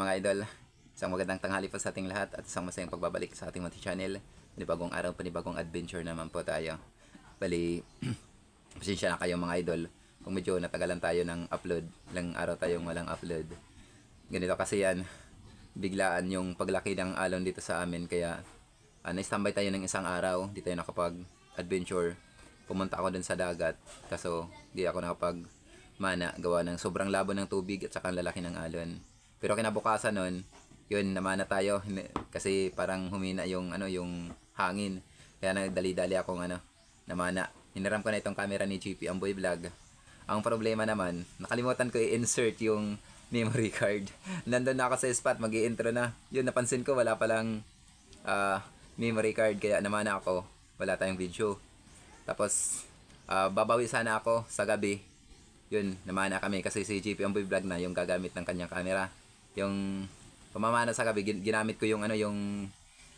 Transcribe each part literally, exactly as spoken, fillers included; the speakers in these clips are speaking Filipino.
mga idol, isang magandang tanghali po sa ating lahat at isang masayang pagbabalik sa ating munti channel. Panibagong araw, panibagong adventure naman po tayo. Bali, pasensya na kayo mga idol kung medyo natagalan tayo ng upload. Ilang araw tayong walang upload. Ganito kasi yan, biglaan yung paglaki ng alon dito sa amin. Kaya uh, na-standby tayo ng isang araw, di tayo nakapag-adventure. Pumunta ako dun sa dagat, kaso di ako nakapag mana gawa ng sobrang labo ng tubig at saka ang lalaki ng alon. Pero kinabukasan nun, yun namana tayo kasi parang humina yung ano yung hangin. Kaya nagdali-dali akong ano namana. Hiniram ko na itong camera ni G P Amboy Vlog. Ang problema naman, nakalimutan ko i-insert yung memory card. Nandun na ako sa spot, mag-i-intro na. Yun, napansin ko wala palang uh, memory card kaya namana ako. Wala tayong video. Tapos uh, babawi sana ako sa gabi. Yun, namana kami kasi si G P Amboy Vlog na yung gagamit ng kanyang camera. Yung pamamana sa gabi, ginamit ko yung ano yung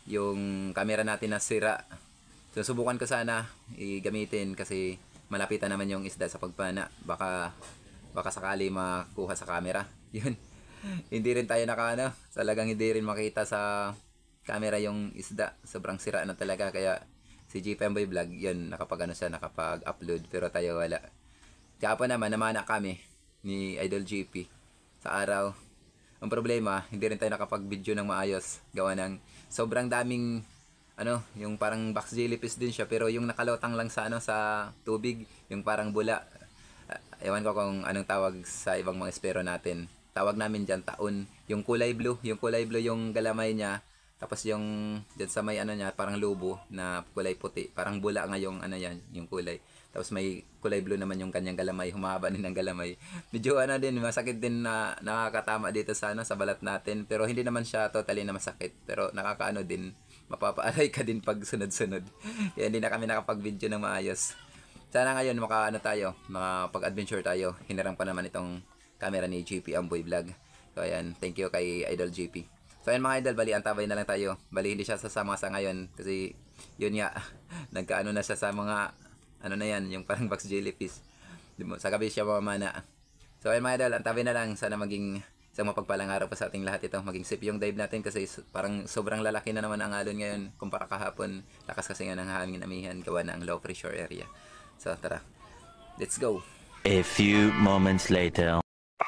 yung camera natin na sira. So subukan ko sana i-gamitin kasi malapitan naman yung isda sa pagpana. Baka baka sakali makuha sa camera. Yun. Hindi rin tayo naka ano, talagang hindi rin makita sa camera yung isda. Sobrang sira na talaga kaya si G P Amboy Vlog, yun, nakapag ano siya, nakapag-upload pero tayo wala. Kahapon naman, namana kami ni Idol G P sa araw. Ang problema, hindi rin tayo nakapag-video ng maayos. Gawa ng sobrang daming, ano, yung parang box jellyfish din siya. Pero yung nakalotang lang sa, ano, sa tubig, yung parang bula. Uh, ewan ko kung anong tawag sa ibang mga espero natin. Tawag namin dyan, taon. Yung kulay blue, yung kulay blue yung galamay niya. Tapos yung, dyan sa may ano niya, parang lubo na kulay puti. Parang bula nga yung, ano yan, yung kulay. Tapos may kulay blue naman yung kanyang galamay, humaba din ng galamay. Medyo ano din, masakit din na nakakatama dito sa ano, sa balat natin. Pero hindi naman siya totally na masakit. Pero nakakaano din, mapapaaray ka din pag sunod-sunod. Kaya hindi na kami nakapag-video ng maayos. Sana ngayon makaano tayo, makapag-adventure tayo. Hiniram pa naman itong camera ni G P Amboy Vlog. So ayan, thank you kay Idol G P. So ayan mga idol, bali antabay na lang tayo. Bali hindi siya sasama sa ngayon kasi yun nga, nagkaano na siya sa mga ano na yan, yung parang box jellyfish. Sa gabi siya mamana. So ayun mga idol, antabi na lang. Sana maging isang mapagpalang araw pa sa ating lahat ito. Maging safe yung dive natin kasi parang sobrang lalaki na naman ang alon ngayon kumpara kahapon. Lakas kasi nga ng hangin amihan gawa na ang low pressure area. So tara, let's go. A few moments later.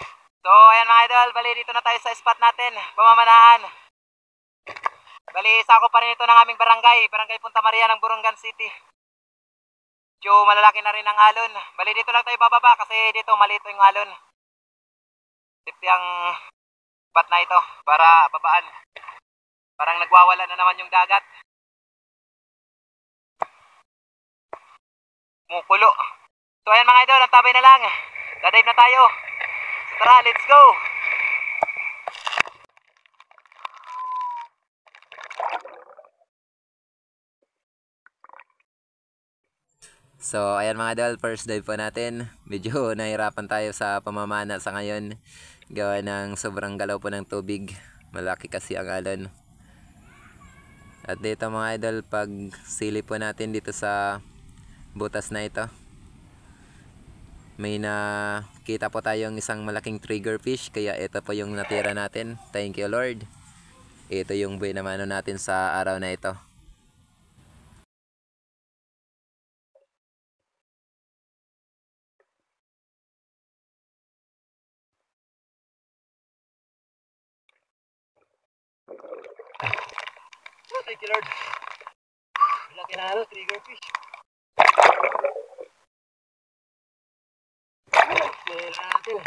So ayan mga idol, bali dito na tayo sa spot natin, pamamanaan. Bali sako pa rin ito ng aming barangay, Barangay Punta Maria ng Burungan City. Medyo malalaki na rin ang alon. Bali dito lang tayo bababa kasi dito maliit yung alon. Safety ang spot na ito para babaan. Parang nagwawala na naman yung dagat. Mukulo. So ayan mga idol, antabay na lang. Dadive na tayo. So, tara, let's go! So, ayan mga idol, first dive po natin. Medyo nahirapan tayo sa pamamana sa ngayon. Gawa ng sobrang galaw po ng tubig. Malaki kasi ang alon. At dito mga idol, pag sili po natin dito sa butas na ito, may nakita po tayong isang malaking trigger fish. Kaya ito po yung natira natin. Thank you Lord. Ito yung buhay na mano natin sa araw na ito. Thank you Lord. Laki na ano, trigger fish. Kailangan natin.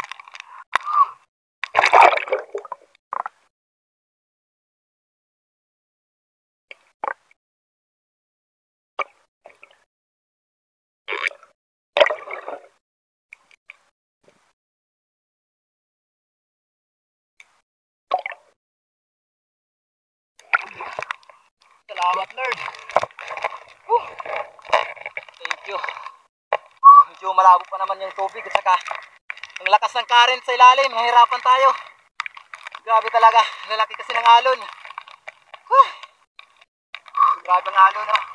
Salamat Lord. Woo. Thank you. Medyo malabo pa naman yung tubig at saka ang lakas ng current sa ilalim. Nahirapan tayo. Grabe talaga. Lalaki kasi ng alon. Woo. Grabe ang alon oh.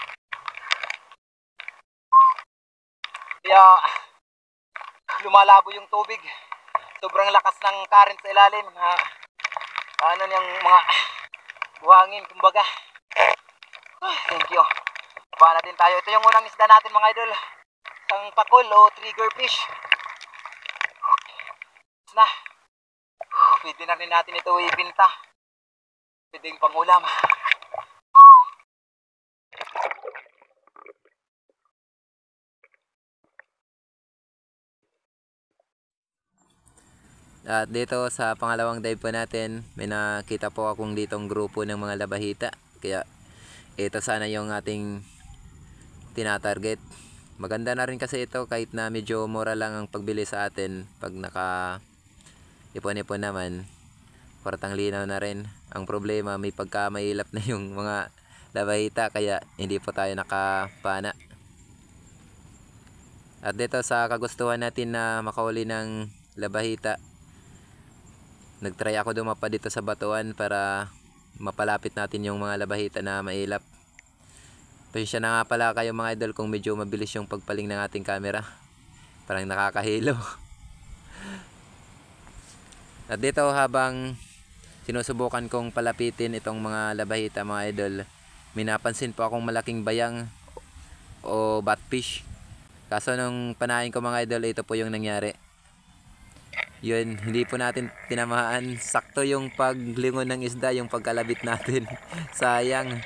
Kaya lumalabo yung tubig. Sobrang lakas ng current sa ilalim. Ha? ano niyang mga buhangin, kumbaga. Ah, thank you. Kuha natin tayo. Ito yung unang isda natin mga idol. Isang pakol o trigger fish. Na. Pwede na rin natin ito ibinta. Pwedeng pangulam. At dito sa pangalawang dive po natin, may nakita po akong ditong grupo ng mga labahita. Kaya ito sana yung ating tinatarget. Maganda na rin kasi ito kahit na medyo mura lang ang pagbili sa atin. Pag naka ipon-ipon naman, kwartang linaw na rin. Ang problema, may pagka mailap na yung mga labahita kaya hindi po tayo nakapana. At dito sa kagustuhan natin na makahuli ng labahita, nagtry ako dumapa dito sa batuan para mapalapit natin yung mga labahita na mailap. Pasensya na nga pala kayo mga idol kung medyo mabilis yung pagpaling ng ating camera. Parang nakakahilo. At dito habang sinusubukan kong palapitin itong mga labahita mga idol, may napansin po akong malaking bayang o batfish. Kaso nung panahin ko mga idol, ito po yung nangyari. Yun, hindi po natin tinamaan. Sakto yung paglingon ng isda, yung pagkalabit natin. Sayang.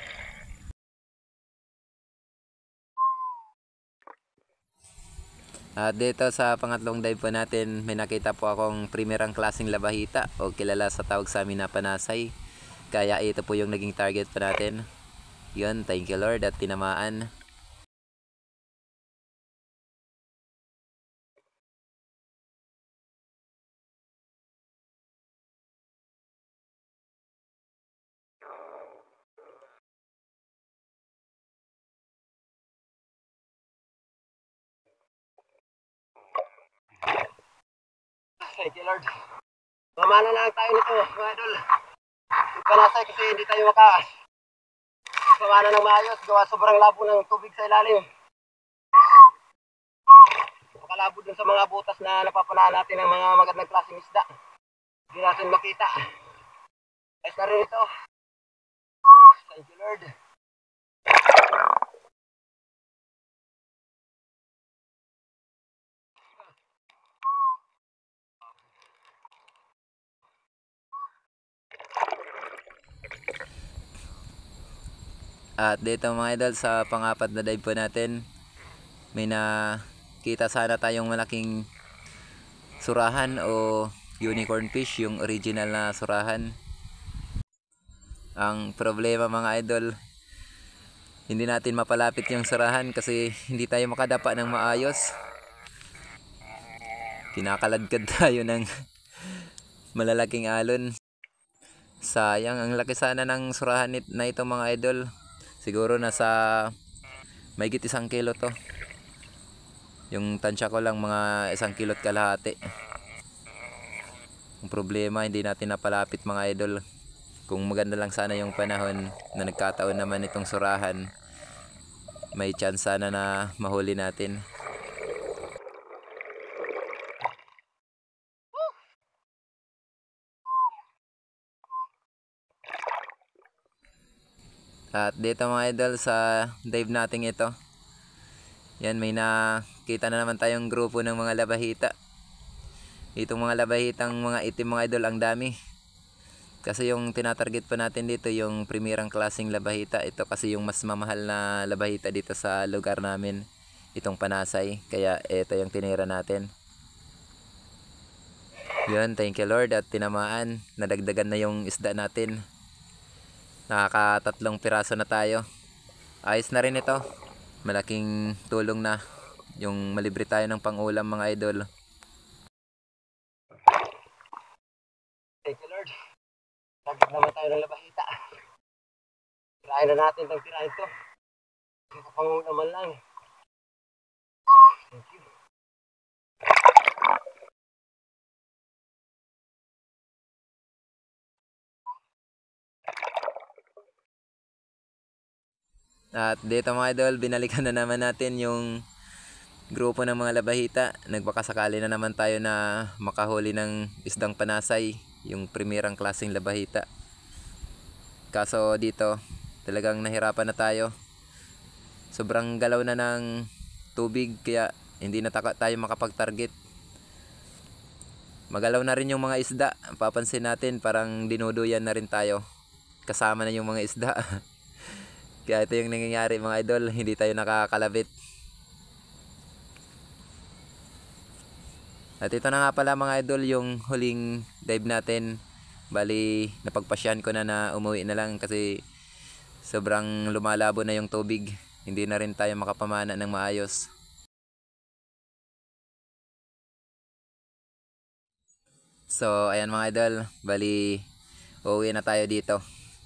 At dito sa pangatlong dive po natin, may nakita po akong primerang klaseng labahita o kilala sa tawag sa amin na panasay. Kaya ito po yung naging target po natin. Yun, thank you Lord at tinamaan. Thank you Lord. Mamana lang tayo nito mga idol. Yung panasay kasi hindi tayo maka mamana ng maayos. Gawa sobrang labo ng tubig sa ilalim. Makalabo dun sa mga butas na napapanahan natin ng mga magandang klaseng isda. Hindi natin makita. Ayos na rin ito. Thank you Lord. At dito mga idol sa pangapat na dive po natin, may nakita sana tayong malaking surahan o unicorn fish, yung original na surahan. Ang problema mga idol, hindi natin mapalapit yung surahan kasi hindi tayo makadapa ng maayos. Kinakaladkad tayo ng malalaking alon. Sayang, ang laki sana ng surahan na ito mga idol. Siguro nasa mahigit isang kilo to. Yung tansya ko lang mga isang kilot kalahati. Ang problema, hindi natin napalapit mga idol. Kung maganda lang sana yung panahon na nagkataon naman itong surahan, may chance sana na mahuli natin. At dito mga idol sa dive natin ito, yan, may nakita na naman tayong grupo ng mga labahita. Itong mga labahitang mga itim mga idol, ang dami. Kasi yung tinatarget pa natin dito yung primerang klaseng labahita. Ito kasi yung mas mamahal na labahita dito sa lugar namin, itong panasay. Kaya ito yung tinira natin. Yun, thank you Lord at tinamaan. Nadagdagan na yung isda natin. Nakakatatlong piraso na tayo. Ayos na rin ito. Malaking tulong na yung malibre tayo ng pangulam mga idol. Thank you Lord. Lagit naman tayo ng labahita. Tirahin na natin itong tirahin ito. Kapangong naman lang. Thank you. At dito mga idol, binalikan na naman natin yung grupo ng mga labahita. Nagbakasakali na naman tayo na makahuli ng isdang panasay. yung primerang klaseng labahita. Kaso dito talagang nahirapan na tayo. Sobrang galaw na ng tubig kaya hindi na taka- tayo makapag-target. Magalaw na rin yung mga isda. Papansin natin parang dinuduyan na rin tayo. Kasama na yung mga isda. Kaya ito yung nangyayari mga idol, hindi tayo nakakalabit. At ito na nga pala mga idol yung huling dive natin. Bali napagpasyan ko na na umuwi na lang kasi sobrang lumalabo na yung tubig. Hindi na rin tayo makapamana ng maayos. So ayan mga idol, bali uuwi na tayo dito.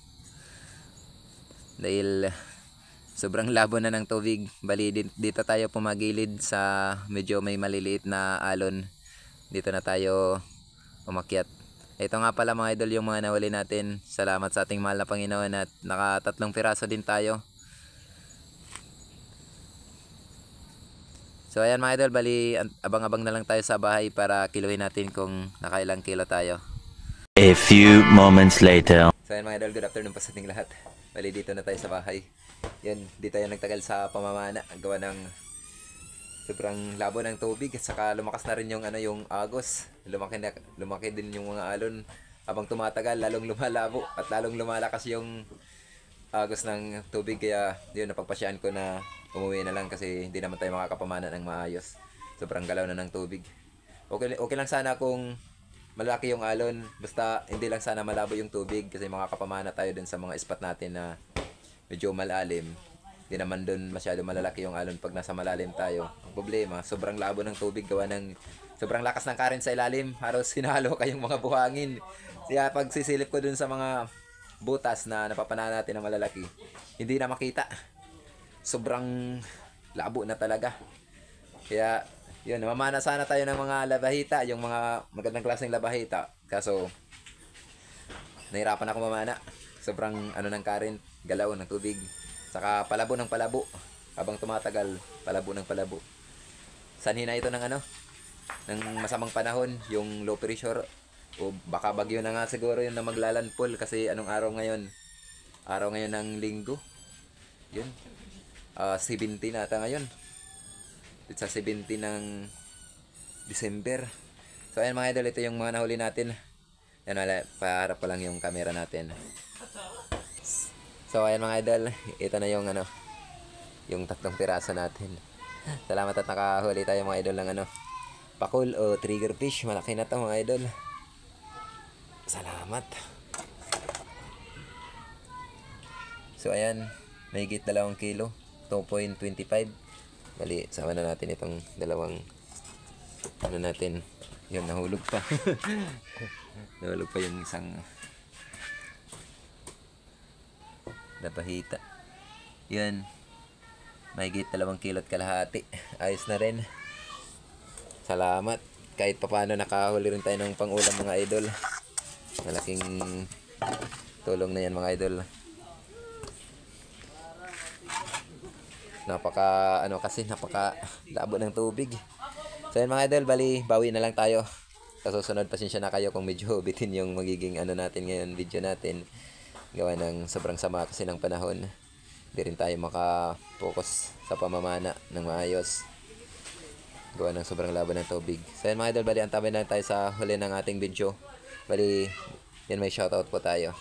Dahil sobrang labo na ng tubig. Bali dito tayo pumagilid sa medyo may maliliit na alon. Dito na tayo umakyat. Ito nga pala mga idol yung mga nahuli natin. Salamat sa ating mahal na Panginoon at nakatatlong piraso din tayo. So ayan mga idol, bali abang-abang na lang tayo sa bahay para kiluhin natin kung nakailang kilo tayo. A few moments later. So ayan mga idol, good afternoon po sa ating lahat. Bali dito na tayo sa bahay. Yan, di tayo nagtagal sa pamamana. Gawa ng sobrang labo ng tubig at saka lumakas na rin yung ano yung agos. Lumaki na, lumaki din yung mga alon. Habang tumatagal, lalong lumalabo at lalong lumalakas yung agos ng tubig. Kaya yun, napagpasyaan ko na umuwi na lang kasi hindi naman tayo makakapamana ng maayos. Sobrang galaw na ng tubig. Okay, okay lang sana kung malaki yung alon, basta hindi lang sana malabo yung tubig kasi makakapamana tayo dun sa mga spot natin na medyo malalim. Hindi naman dun masyado malalaki yung alon pag nasa malalim tayo. Ang problema, sobrang labo ng tubig gawa ng sobrang lakas ng current sa ilalim. Halos sinalo kayong mga buhangin. Kaya pag sisilip ko dun sa mga butas na napapanahan natin na malalaki, hindi na makita. Sobrang labo na talaga. Kaya yun, namamana sana tayo ng mga labahita, yung mga magandang klaseng labahita. Kaso, nahirapan ako mamana. Sobrang ano ng current, galaw ng tubig. Saka palabo ng palabo. Habang tumatagal, palabo ng palabo. Sanhi na ito ng ano, ng masamang panahon, yung low pressure. O baka bagyo na nga siguro yun na maglalandfall kasi anong araw ngayon? Araw ngayon ng linggo. Yun. Uh, seventeen ata ngayon. Sa seventeen ng December. So ayan mga idol, ito yung mga nahuli natin. Yan wala, paharap pa lang yung camera natin. So ayan mga idol, ito na yung ano, yung tatlong piraso natin. Salamat at nakahuli tayo mga idol ng ano, pakul o trigger fish. Malaki na to mga idol. Salamat. So ayan, may higit dalawang kilo, two point two five. Bali, sama na natin itong dalawang ano natin. Yun, nahulog pa. Nahulog pa yung isang labahita. Yun. Mahigit dalawang kilot kalahati. Ayos na rin. Salamat. Kahit papaano nakahuli rin tayo ng pang-ulam mga idol. Malaking tulong na yan mga idol. Napaka ano kasi napaka labo ng tubig. So yan mga idol, bali bawi na lang tayo. Sa susunod, pasensya na kayo kung medyo bitin yung magiging ano natin ngayon, video natin. Gawa ng sobrang sama kasi ng panahon. Hindi rin tayo maka-focus sa pamamana ng maayos. Gawa ng sobrang labo ng tubig. So yan mga idol, bali antabayan lang tayo sa huli ng ating video. Bali yan, may shoutout po tayo.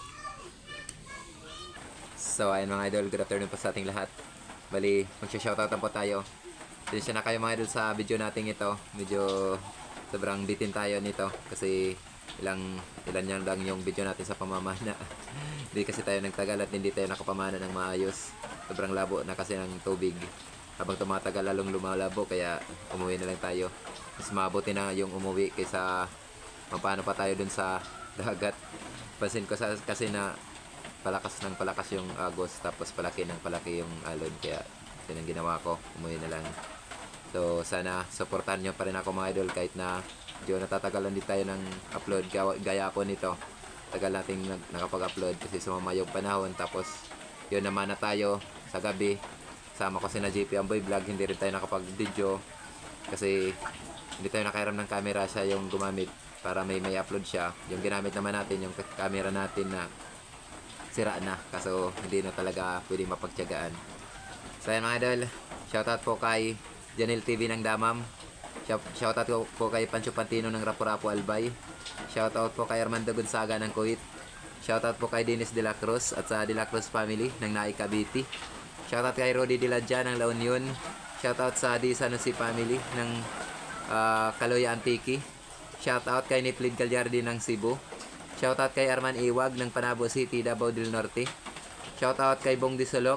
So ayan mga idol, good afternoon po sa ating lahat. Bali, magsha-shoutoutan po tayo. Pasensya na kayo mga idol sa video natin ito. Medyo sobrang bitin tayo nito kasi ilang ilan yan lang yung video natin sa pamamana. Hindi kasi tayo nagtagal at hindi tayo nakapamana ng maayos. Sobrang labo na kasi ng tubig. Habang tumatagal lalong lumalabo kaya umuwi na lang tayo. Mas mabuti na yung umuwi kaysa mapano pa tayo dun sa dagat. Pansin ko sa, kasi na palakas ng palakas yung agos tapos palaki ng palaki yung alon kaya yun ang ginawa ko, umuwi na lang. So sana supportahan nyo pa rin ako mga idol kahit na medyo natatagalan din tayo ng upload gaya po nito. Tagal nating nakapag-upload kasi sumama yung panahon tapos yun naman na tayo sa gabi. Sama ko si na J P Amboy Vlog, hindi rin tayo nakapag-video kasi hindi tayo nakairam ng camera, siya yung gumamit. para may may upload siya. Yung ginamit naman natin, yung camera natin na sira na. Kaso hindi na talaga pwedeng mapagtiyagaan. So ayan mga idol, shoutout po kay Janel T V ng Damam. Shoutout po, po kay Pancho Pantino ng Rapu-Rapu Albay. Shoutout po kay Armando Gonzaga ng Kuwait. Shoutout po kay Dennis De La Cruz at sa De La Cruz family ng Naik Cavite. Shoutout kay Rodi De La Dia ng La Union. Shoutout sa Di Sanusi family ng uh, Kaloya Antique. Shoutout kay Niplid Gallardi ng Cebu. Shoutout kay Arman Iwag ng Panabo City, Davao del Norte. Shoutout kay Bong Disolok,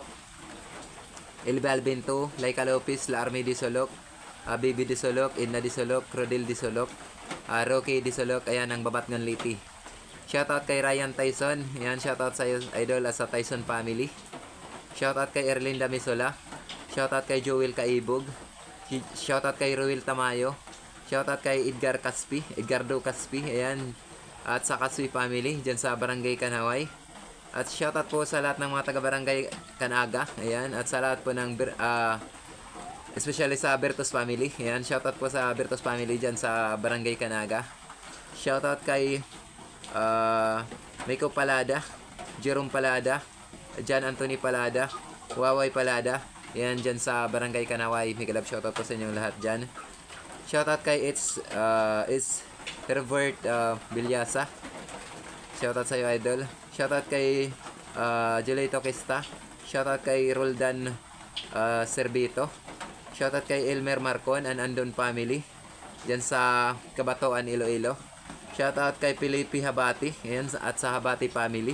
Elbe Albento, Laika Lopez, La Army Disolok, uh, Bibi Disolok, Inna Disolok, Rodel Disolok, uh, Rocky Disolok, ayan ang Babatngan Liti. Shoutout kay Ryan Tyson, ayan shoutout sa idol sa Tyson family. Shoutout kay Erlinda Misola. Shoutout kay Joel Kaibog. Shoutout kay Ruel Tamayo. Shoutout kay Edgar Caspi, Edgardo Caspi, ayan. At sa Caspi family, dyan sa Barangay Kanaway. At shoutout po sa lahat ng mga taga-Barangay Kanaga, ayan. At sa lahat po ng, uh, especially sa Bertos family, ayan. Shoutout po sa Bertos family dyan sa Barangay Kanaga. Shoutout kay uh, Miko Palada, Jerome Palada, John Anthony Palada, Waway Palada, ayan dyan sa Barangay Kanaway. Mega love shoutout po sa inyong lahat dyan. Shoutout kay It's uh, It's Herbert uh, Bilyasa. Shoutout sa iyo idol. Shoutout kay uh, Julito Kesta. Shoutout kay Roldan uh, Servito. Shoutout kay Elmer Marcon and Andon family diyan sa Kabatoan, Iloilo. Shoutout kay Felipe Habati, ayan, at sa Habati family.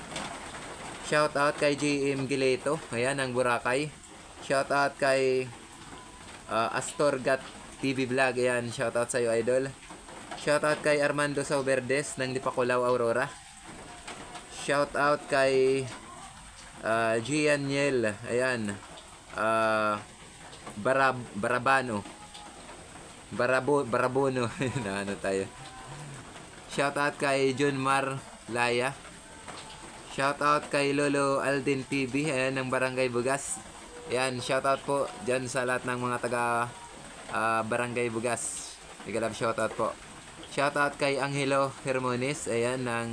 Shoutout kay G M Gileto, ayan ang Boracay. Shoutout kay uh, Astorgat T V Vlog, ayan, shoutout sa iyo idol. Shoutout kay Armando Sauberdes ng Dipakulaw, Aurora. Shoutout kay uh, Gian Niel, ayan, uh, Barab Barabano Barabo Barabono na ano tayo. Shoutout kay John Mar Laya. Shoutout kay Lolo Aldin T V, ayan, ng Barangay Bugas. Ayan, shoutout po dyan sa lahat ng mga taga uh, Barangay Bugas. Mega love shoutout po. Shoutout kay Angelo Hermones, ayan, ng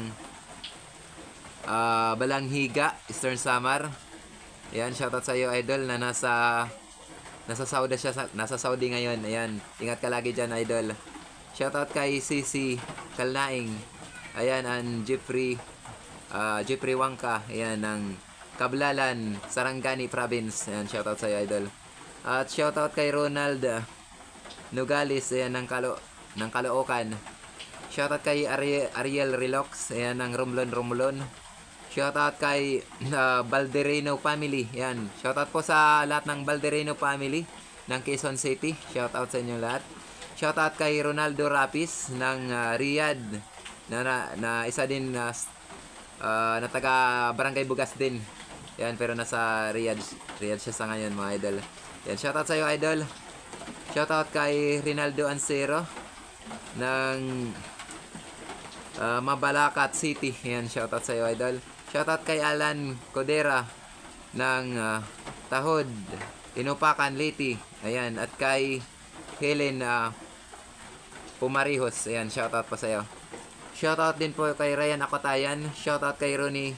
uh, Balanghiga, Eastern Samar. Ayan, shoutout sa iyo idol na nasa nasa Saudi siya, nasa Saudi ngayon. Ayan, ingat ka lagi dyan idol. Shoutout kay C C Kalnaing, ayan, and Jeffrey uh, Jeffrey Wangka, ayan, ng Kablalan, Sarangani Province. Ayan, shoutout sa iyo idol. At shoutout kay Ronald Nogales, ayan, ng Kalo ng Caloocan. Shoutout kay Ariel, Ariel Relox, ayan, ng Romlon Romlon. Shoutout kay uh, Balderino family, ayan. Shoutout po sa lahat ng Balderino family ng Quezon City. Shoutout sa inyo lahat. Shoutout kay Ronaldo Rapis ng uh, Riyadh, na, na, na isa din na uh, na taga Barangay Bugas din. Ayan, pero nasa Riyadh. Riyadh siya sa ngayon mga idol. Ayan, shoutout sa iyo idol. Shoutout kay Rinaldo Ansero ng uh, Mabalacat City. Ayan, shoutout sa iyo idol. Shoutout kay Alan Codera ng uh, Tahod, Inupakan, Liti. Ayan, at kay Helen uh, Pumarihos. Ayan, shoutout pa sa iyo. Shoutout din po kay Ryan Akotayan. Shoutout kay Ronnie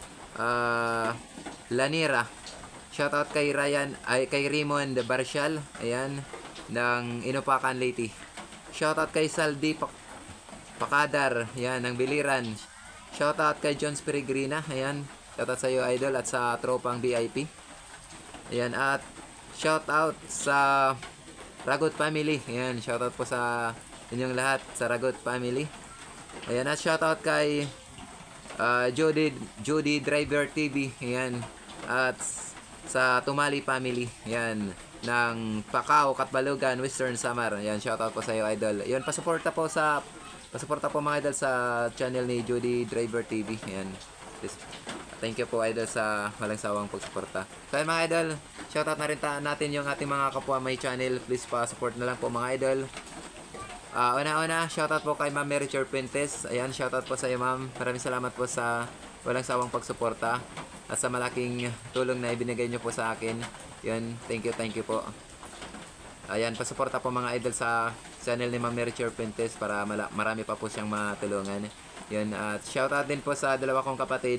uh, Lanira. Shoutout kay Ryan, ay kay Raymond Barshal, ayan, ng Inupakan, Liti. Shoutout kay Saldi Pak Pakadar, ayan, ng Biliran. Shoutout kay Jones Peregrina, ayan. Shoutout sa iyo idol at sa tropang V I P. Ayan, at shoutout sa Ragot family. Ayan, shoutout po sa inyong lahat sa Ragot family. Ayan, at shoutout kay uh, Jody Jody Driver T V. Ayan, at sa Tumali family. Ayan, ng Pacao, Katbalugan, Western Samar. Ayan, shoutout po sa iyo idol. Ayan, pasuporta po sa pasuporta po mga idol sa channel ni Jody Driver T V. Ayan. Thank you po idol sa walang sawang pagsuporta. So ayan, mga idol, shoutout na rin ta natin yung ating mga kapwa may channel. Please pa support na lang po mga idol. Uh, una-una, shoutout po kay Ma'am Mary Chorpentes. Ayan, shoutout po sa iyo ma'am. Maraming salamat po sa walang sawang pagsuporta at sa malaking tulong na ibinigay nyo po sa akin. Yun, thank you, thank you po. Ayan, pasuporta po mga idol sa channel ni Ma'am Merichur Fuentes para mala- marami pa po siyang matulungan. Yun, at shoutout din po sa dalawa kong kapatid,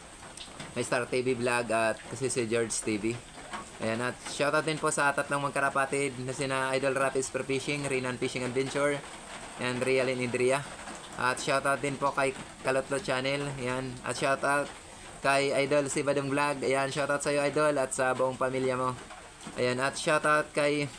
may Star T V Vlog at kasi si George T V. Ayan, at shoutout din po sa tatlong magkarapatid na sina Idol Rapis for Fishing, Rinan Fishing Adventure, and Real and Idria. At shoutout din po kay Kalotlo Channel. Ayan, at shoutout kay Idol si Badong Vlog. Ayan, shoutout sa iyo Idol at sa buong pamilya mo. Ayan, at shoutout kay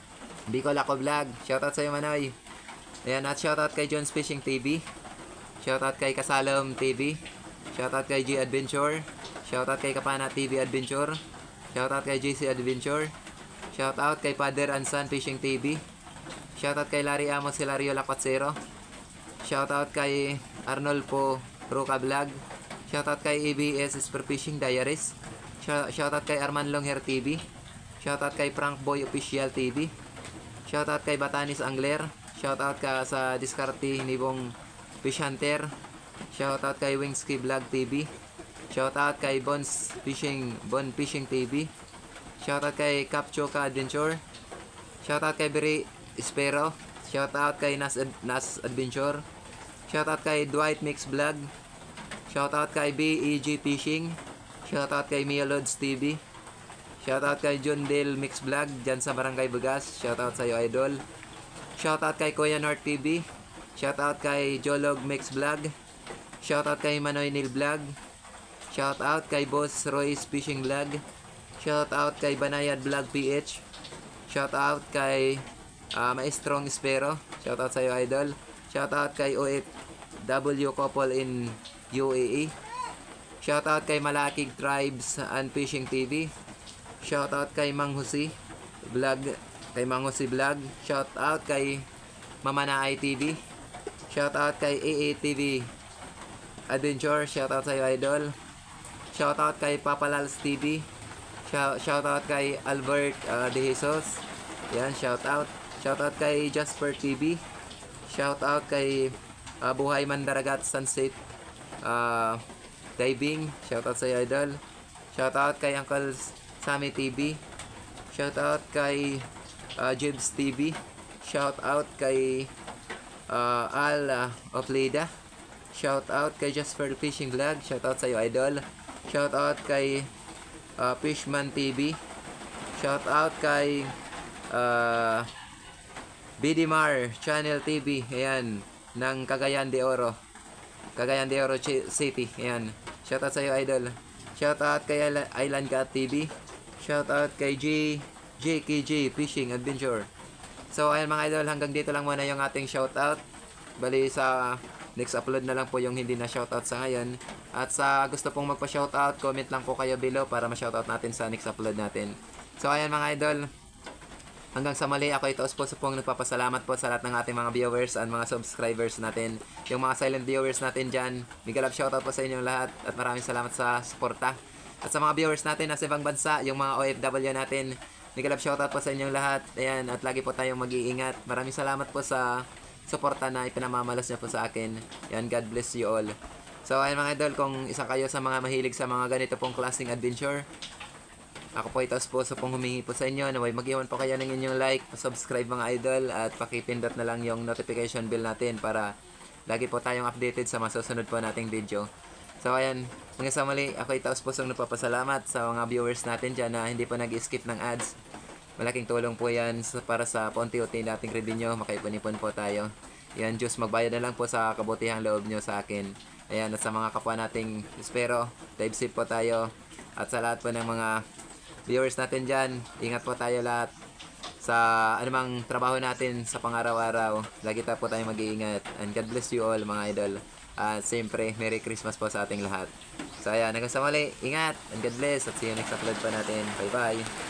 Bicol Ako Vlog. Shoutout sa iyo Manoy. Ayan, at shoutout kay Jones Fishing T V. Shoutout kay Kasalom T V. Shoutout kay G Adventure. Shoutout kay Kapana T V Adventure. Shoutout kay J C Adventure. Shoutout kay Father and Son Fishing T V. Shoutout kay Larry Amos Hilario Lapatsero. Shoutout kay Arnolfo Roca Vlog. Shoutout kay A B S Super Fishing Diaries. Shoutout kay Arman Longhair T V. Shoutout kay Frank Boy Official T V. Shoutout kay Batanis Angler. Shoutout ka sa Discarte Nibong Fish Hunter. Shoutout kay Wingski Vlog T V. Shoutout kay Bones Fishing Bon Fishing T V. Shoutout kay Capchoka Adventure. Shoutout kay Beri Espero. Shoutout kay Nas, Ad Nas Adventure. Shoutout kay Dwight Mix Vlog. Shoutout kay B E G Fishing. Shoutout kay Mia Lods T V. Shoutout kay John Dale Mix Vlog dyan sa Barangay Bugas. Shoutout sa iyo Idol. Shoutout kay Kuya North T V. Shoutout kay Jolog Mix Vlog. Shoutout kay Manoy Neil Vlog. Shoutout kay Boss Royce Fishing Vlog. Shoutout kay Banayad Vlog P H. Shoutout kay uh, Maestrong Espero. Shoutout sa iyo Idol. Shoutout kay O F W Couple in U A E. Shoutout kay Malakig Tribes and Fishing T V. Shoutout kay Mang Jose Vlog, kay Mang Jose Vlog. Shoutout kay Mama Naay T V. Shoutout kay A A T V Adventure. Shoutout sa iyo Idol. Shoutout kay Papalals T V. Shoutout kay Albert uh, De Jesus. Yan, shoutout. Shoutout kay Jasper T V. Shoutout kay uh, Buhay Mandaragat Sunset uh, Diving. Shoutout sa iyo Idol. Shoutout kay Uncle Sammy T V. Shoutout kay uh, Jibs T V. Shoutout kay uh, Al uh, of Leda. Shoutout kay Jasper Fishing Vlog. Shoutout sa iyo Idol. Shoutout kay uh, Fishman T V. Shoutout kay uh, Bidimar Channel T V. Ayan, ng Cagayan de Oro. Cagayan de Oro City. Ayan. Shoutout sa iyo Idol. Shoutout kay Island Cat T V. Shoutout kay J J K J Fishing Adventure. So ayan mga idol, hanggang dito lang muna yung ating shoutout. Bali sa next upload na lang po yung hindi na shoutout sa ngayon. At sa gusto pong magpa-shoutout, comment lang po kayo below para ma-shoutout natin sa next upload natin. So ayan mga idol, hanggang sa mali, ako ito po pong nagpapasalamat po sa lahat ng ating mga viewers and mga subscribers natin. Yung mga silent viewers natin dyan, mega love shoutout po sa inyong lahat at maraming salamat sa suporta. At sa mga viewers natin nasa ibang bansa, yung mga O F W natin, mega love shoutout po sa inyong lahat. Ayan, at lagi po tayong mag-iingat. Maraming salamat po sa suporta na ipinamamalas niyo po sa akin. Yan, God bless you all. So ayun mga idol, kung isa kayo sa mga mahilig sa mga ganito pong klaseng adventure, ako po ito po sa pong humingi po sa inyo na may mag-iwan po kayo ng inyong like, subscribe mga idol, at pakipindot na lang yung notification bell natin para lagi po tayong updated sa masusunod po nating video. So ayan, hanggang sa muli, ako ito po sa nagpapasalamat sa mga viewers natin dyan na hindi po nag-skip ng ads. Malaking tulong po yan para sa paunti-unti nating revenue, makaipon-ipon po tayo. Yan, Diyos, magbayad na lang po sa kabutihang loob nyo sa akin. Ayan, at sa mga kapwa nating espero, dive safe po tayo. At sa lahat po ng mga viewers natin dyan, ingat po tayo lahat sa anumang trabaho natin sa pang-araw-araw. Lagi tayo po tayong mag-iingat. And God bless you all mga idol. At siyempre, Merry Christmas po sa ating lahat. So ayan, hanggang sa muli, ingat and God bless at see you next upload pa natin. Bye bye!